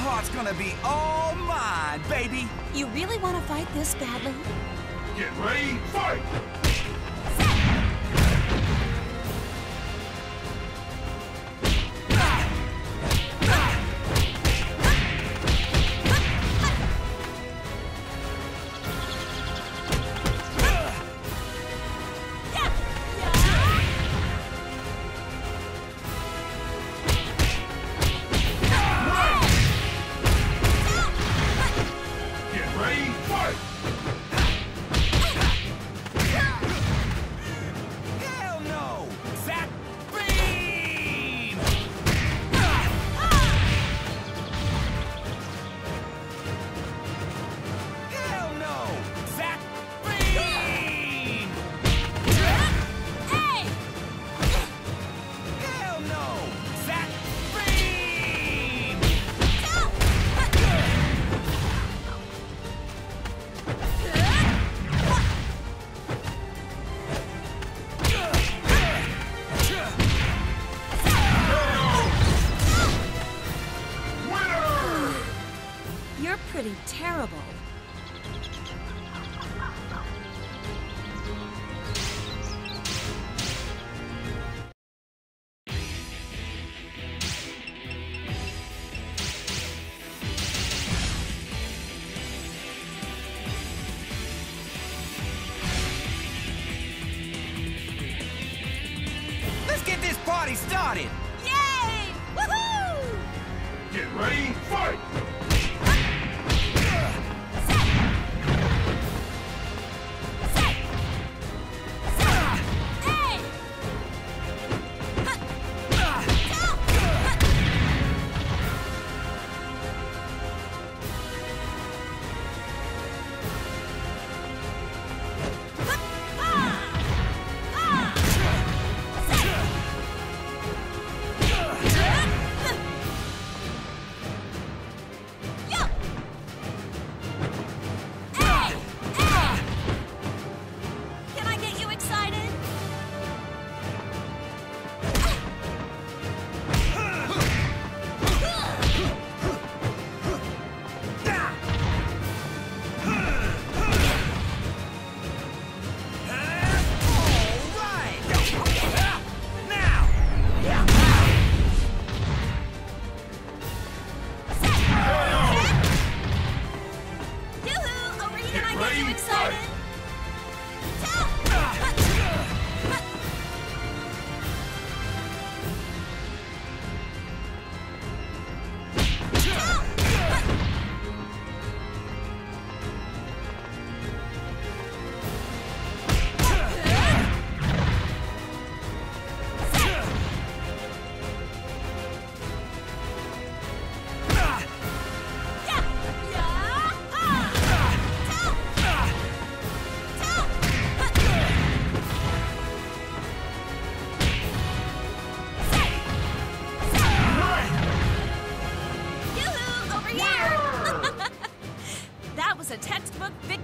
heart's gonna be all mine, baby. You really want to fight this badly? Get ready, fight! Hell no! Zap beam! Hell no! Zap beam! Hey! Hell no! Zap beam! You're pretty terrible. Let's get this party started! Yay! Woohoo! Get ready, fight! Hey! Can I get you excited? Yoo-hoo! Over here, can I get you excited? Yoo-hoo! Over here! That was a textbook